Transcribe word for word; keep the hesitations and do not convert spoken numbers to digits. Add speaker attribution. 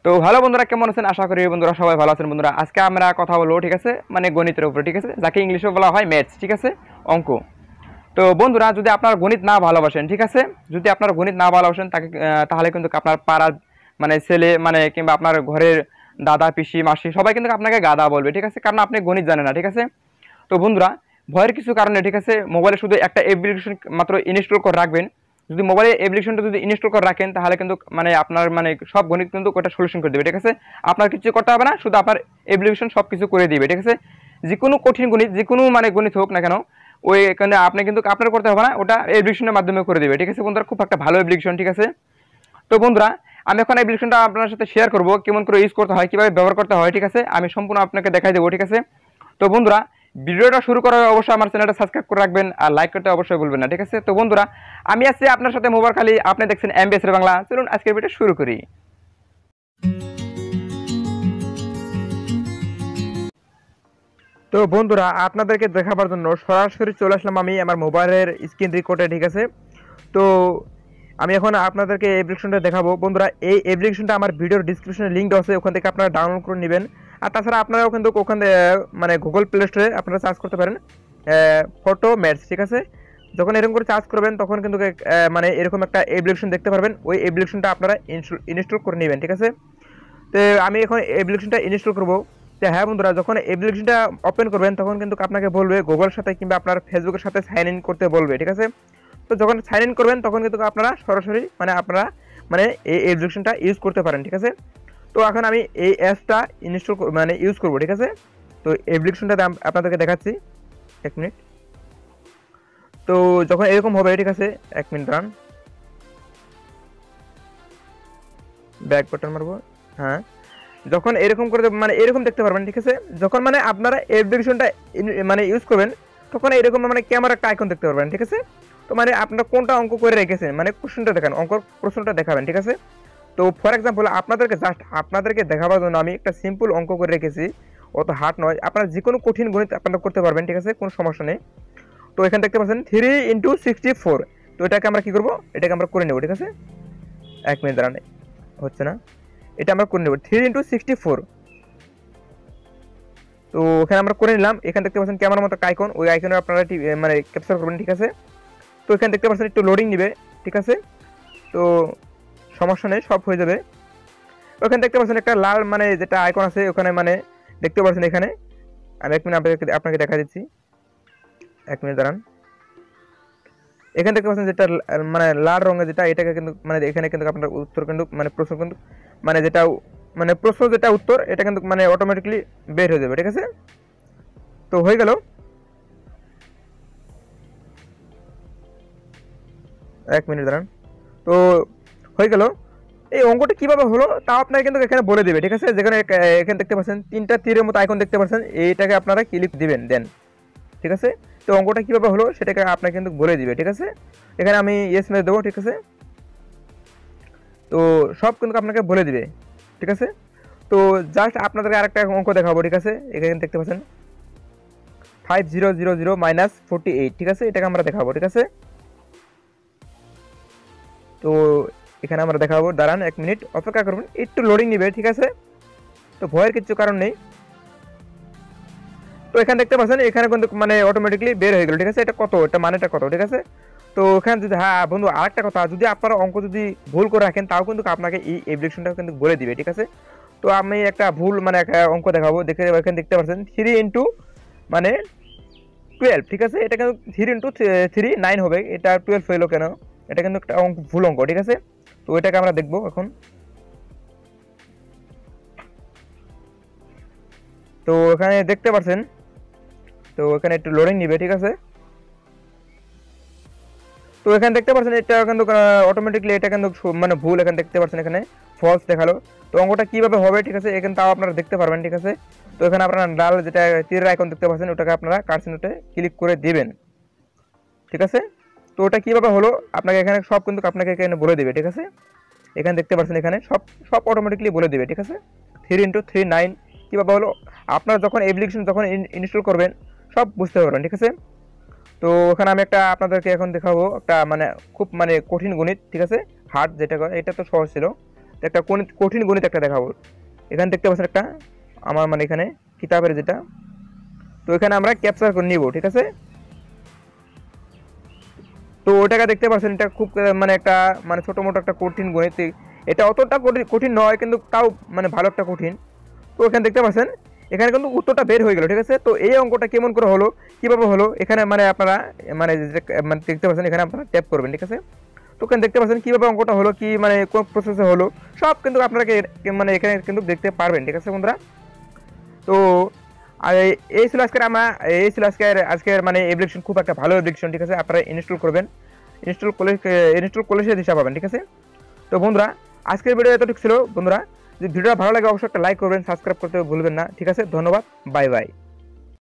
Speaker 1: তো ভালো বন্ধুরা, কেমন আছেন? আশা করি বন্ধুরা সবাই ভালো আছেন। বন্ধুরা, আজকে আমরা কথা বলবো, ঠিক আছে, মানে গণিতের উপরে, ঠিক আছে, যাকে ইংলিশে বলা হয় ম্যাথস, ঠিক আছে, অঙ্ক। তো বন্ধুরা, যদি আপনার গণিত না ভালোবাসেন, ঠিক আছে, যদি আপনার গণিত না ভালোবাসেন তাকে আহ, তাহলে কিন্তু আপনার পাড়ার মানে ছেলে মানে কিংবা আপনার ঘরের দাদা পিসি মাসি সবাই কিন্তু আপনাকে গাদা বলবে, ঠিক আছে, কারণ আপনি গণিত জানেন না, ঠিক আছে। তো বন্ধুরা, ভয়ের কিছু কারণে, ঠিক আছে, মোবাইলে শুধু একটা অ্যাপ্লিকেশন মাত্র ইনস্টল করে রাখবেন। যদি মোবাইলে অ্যাপ্লিকেশনটা যদি ইনস্টল করে রাখেন তাহলে কিন্তু মানে আপনার মানে সব গণিত কিন্তু ওটা সলিউশন করে দেবে, ঠিক আছে। আপনার কিছু করতে হবে না, শুধু আপনার অ্যাপ্লিকেশন সব কিছু করে দিবে, ঠিক আছে। যে কোনো কঠিন গণিত, যে কোনো মানে গণিত হোক না কেন, ওই এখানে আপনি কিন্তু আপনার করতে হবে না, ওটা অ্যাপ্লিকেশনের মাধ্যমে করে দেবে, ঠিক আছে বন্ধুরা। খুব একটা ভালো অ্যাপ্লিকেশন, ঠিক আছে। তো বন্ধুরা, আমি এখন অ্যাপ্লিকেশনটা আপনার সাথে শেয়ার করবো, কেমন করে ইউজ করতে হয়, কীভাবে ব্যবহার করতে হয়, ঠিক আছে, আমি সম্পূর্ণ আপনাকে দেখাই দেবো, ঠিক আছে। তো বন্ধুরা, ভিডিওটা শুরু করার অবশ্যই আমার চ্যানেলটা সাবস্ক্রাইব করে রাখবেন আর লাইক করতে অবশ্যই ভুলবেন না, ঠিক আছে। তো বন্ধুরা, আমি আছি আপনার সাথে মোবাইল খালি, আপনি দেখছেন এমবিএস বাংলা। চলুন আজকের ভিডিও শুরু করি। তো বন্ধুরা, আপনাদেরকে দেখাবার জন্য সরাসরি চলে আসলাম আমি আমার মোবাইলের স্ক্রিন রেকর্ডে, ঠিক আছে। তো আমি এখন আপনাদেরকে অ্যাপ্লিকেশনটা দেখাবো। বন্ধুরা, এই অ্যাপ্লিকেশনটা আমার ভিডিওর ডিসক্রিপশনে লিঙ্ক দেওয়া আছে, ওখান থেকে আপনারা ডাউনলোড করে নেবেন। আর তাছাড়া আপনারাও কিন্তু ওখান থেকে মানে গুগল প্লে স্টোরে আপনারা সার্চ করতে পারেন ফটো ম্যাথস, ঠিক আছে। যখন এরকম করে চার্জ করবেন তখন কিন্তু মানে এরকম একটা অ্যাপ্লিকেশন দেখতে পারবেন, ওই অ্যাপ্লিকেশনটা আপনারা ইনস্টল করে নেবেন, ঠিক আছে। তো আমি এখন অ্যাপ্লিকেশনটা ইনস্টল করবো। তো হ্যাঁ বন্ধুরা, যখন অ্যাপ্লিকেশনটা ওপেন করবেন তখন কিন্তু আপনাকে বলবে গুগলের সাথে কিংবা আপনার ফেসবুকের সাথে সাইন ইন করতে বলবে, ঠিক আছে। তো যখন সাইন ইন করবেন তখন কিন্তু আপনারা সরাসরি মানে আপনারা মানে এই অ্যাপ্লিকেশনটা ইউজ করতে পারেন, ঠিক আছে। তো এখন আমি এই অ্যাপসটা ইনস্টল মানে ইউজ করবো, ঠিক আছে। তো অ্যাপ্লিকেশনটাতে আপনাদেরকে দেখাচ্ছি, এক মিনিট। তো যখন এরকম হবে, ঠিক আছে, এক মিনিট রান, ব্যাক বাটন মারবো। হ্যাঁ, যখন এরকম করে মানে এরকম দেখতে পারবেন, ঠিক আছে। যখন মানে আপনারা অ্যাপ্লিকেশনটা মানে ইউজ করবেন তখন এরকম মানে ক্যামেরা একটা আইকন দেখতে পারবেন, ঠিক আছে। তো মানে আপনারা কোনটা অঙ্ক করে রেখেছেন মানে কোশ্চেনটা দেখান, অঙ্ক প্রশ্নটা দেখাবেন, ঠিক আছে। তো ফর এক্সাম্পল আপনাদেরকে জাস্ট আপনাদেরকে দেখাবার জন্য আমি একটা সিম্পল অঙ্ক করে রেখেছি, অত হার্ড নয়। আপনারা যে কোনো কঠিন গণিত আপনারা করতে পারবেন, ঠিক আছে, কোনো সমস্যা নেই। তো এখানে দেখতে পাচ্ছেন থ্রি ইন্টু সিক্সটি ফোর। তো এটাকে আমরা কী করবো, এটাকে আমরা করে নেবো, ঠিক আছে। এক মিনিট দাঁড়ান, হচ্ছে না, এটা আমরা করে নেব থ্রি ইন্টু সিক্সটি ফোর। তো ওখানে আমরা করে নিলাম। এখানে দেখতে পাচ্ছেন ক্যামেরার মতো আইকন, ওই আইকনে আপনারা মানে ক্যাপচার করবেন, ঠিক আছে। তো এখানে দেখতে পাচ্ছেন একটু লোডিং নেবে, ঠিক আছে। তো সমস্যা নেই, সব হয়ে যাবে। ওখানে দেখতে পাচ্ছেন একটা লাল মানে যেটা আইকন আছে ওখানে মানে দেখতে পাচ্ছেন এখানে। আমি এক মিনিট আপনাকে আপনাকে দেখা দিচ্ছি, এক মিনিট দাঁড়ান। এখানে দেখতে পাচ্ছেন যেটা মানে লাল রঙের যেটা, এটাকে কিন্তু মানে এখানে কিন্তু আপনার উত্তর কিন্তু মানে প্রশ্ন কিন্তু মানে যেটা মানে প্রশ্ন যেটা উত্তর এটা কিন্তু মানে অটোমেটিকলি বের হয়ে যাবে, ঠিক আছে। তো হয়ে গেল, এক মিনিট দাঁড়ান। তো হয়ে গেল। এই অঙ্কটা কিভাবে হলো তাও আপনাকে কিন্তু এখানে বলে দেবে, ঠিক আছে। যেখানে এখানে দেখতে পাচ্ছেন তিনটা তীরের মতো আইকন দেখতে পাচ্ছেন, এইটাকে আপনারা ক্লিক দিবেন দেন, ঠিক আছে। তো অঙ্কটা কিভাবে হলো সেটাকে আপনাকে কিন্তু বলে দিবে, ঠিক আছে। এখানে আমি ইয়েস মেরে দেবো, ঠিক আছে। তো সব কিন্তু আপনাকে বলে দিবে, ঠিক আছে। তো জাস্ট আপনাদেরকে আরেকটা অঙ্ক দেখাবো, ঠিক আছে। এখানে দেখতে পাচ্ছেন five zero zero zero minus forty eight, ঠিক আছে, এটাকে আমরা দেখাবো, ঠিক আছে। তো এখানে আমরা দেখাবো, দাঁড়ান এক মিনিট অপেক্ষা করবেন, একটু লোডিং নিবে, ঠিক আছে। তো ভয়ের কিছু কারণ নেই। তো এখানে দেখতে পাচ্ছেন এখানে কিন্তু মানে অটোমেটিকলি বের হয়ে গেল, ঠিক আছে। এটা কত, এটা মানেটা কত, ঠিক আছে। তো এখানে যদি হ্যাঁ বন্ধু আরেকটা কথা, যদি আপনারা অঙ্ক যদি ভুল করে রাখেন তাও কিন্তু আপনাকে এই অ্যাপ্লিকেশনটা কিন্তু বলে দিবে, ঠিক আছে। তো আমি একটা ভুল মানে একটা অঙ্ক দেখাবো, দেখে এখানে দেখতে পাচ্ছেন থ্রি ইন্টু মানে টুয়েলভ, ঠিক আছে। এটা কিন্তু থ্রি ইন্টু থ্রি নাইন হবে, এটা টুয়েলভ হইলো কেন, এটা কিন্তু একটা অঙ্ক ভুল অঙ্ক, ঠিক আছে। তো এটাকে আমরা দেখবো এখন। তো এখানে দেখতে পাচ্ছেন, তো এখানে একটু লোডিং নিবে, ঠিক আছে। তো এখানে দেখতে পাচ্ছেন এটা কিন্তু অটোমেটিকলি এটা কিন্তু মানে ভুল, এখানে দেখতে পাচ্ছেন এখানে ফলস দেখালো। তো অঙ্কটা কিভাবে হবে, ঠিক আছে, এখানে তাও আপনারা দেখতে পারবেন, ঠিক আছে। তো এখানে আপনারা লাল যেটা তীরের আইকন দেখতে পাচ্ছেন ওটাকে আপনারা কার্সিনোটে ক্লিক করে দিবেন, ঠিক আছে। তো ওটা কিভাবে হলো আপনাকে এখানে সব কিন্তু আপনাকে এখানে বলে দিবে, ঠিক আছে। এখানে দেখতে পাচ্ছেন এখানে সব সব অটোমেটিকলি বলে দিবে, ঠিক আছে। থ্রি ইন্টু থ্রি নাইন কীভাবে হলো আপনারা যখন অ্যাপ্লিকেশন যখন ইনস্টল করবেন সব বুঝতে পারবেন, ঠিক আছে। তো ওখানে আমি একটা আপনাদেরকে এখন দেখাবো একটা মানে খুব মানে কঠিন গণিত, ঠিক আছে, হার্ড যেটা, এটা তো সহজ ছিল। তো একটা গণিত- কঠিন গণিত একটা দেখাবো। এখানে দেখতে পাচ্ছেন একটা আমার মানে এখানে কিতাবের যেটা, তো এখানে আমরা ক্যাপচার করে নিব, ঠিক আছে। তো ওটাকে দেখতে পাচ্ছেন, এটা খুব আহ, মানে একটা মানে ছোটো মোটো একটা কঠিন গণিত। এটা অতটা কঠিন কঠিন নয়, কিন্তু তাও মানে ভালো একটা কঠিন। তো এখানে দেখতে পাচ্ছেন, এখানে কিন্তু উত্তরটা বের হয়ে গেল, ঠিক আছে। তো এই অঙ্কটা কেমন করে হলো, কীভাবে হলো, এখানে মানে আপনারা মানে যে- মানে দেখতে পাচ্ছেন, এখানে আপনারা ট্যাপ করবেন, ঠিক আছে। তো এখানে দেখতে পাচ্ছেন কীভাবে অঙ্কটা হলো, কি মানে কোন প্রসেসে হলো, সব কিন্তু আপনাকে এ- মানে এখানে কিন্তু দেখতে পারবেন, ঠিক আছে বন্ধুরা। তো আর এই এই ছিল আজকের আমরা এই ছিল আজকের আজকের মানে অ্যাপ্লিকেশন, খুব একটা ভালো অ্যাপ্লিকেশন, ঠিক আছে। আপনারা ইনস্টল করবেন, ইনস্টল করলে ইনস্টল করলে সে দিশা পাবেন, ঠিক আছে। তো বন্ধুরা, আজকের ভিডিও এতটুকু ছিল বন্ধুরা। যদি ভিডিওটা ভালো লাগে অবশ্যই একটা লাইক করবেন, সাবস্ক্রাইব করতে ভুলবেন না, ঠিক আছে। ধন্যবাদ, বাই বাই।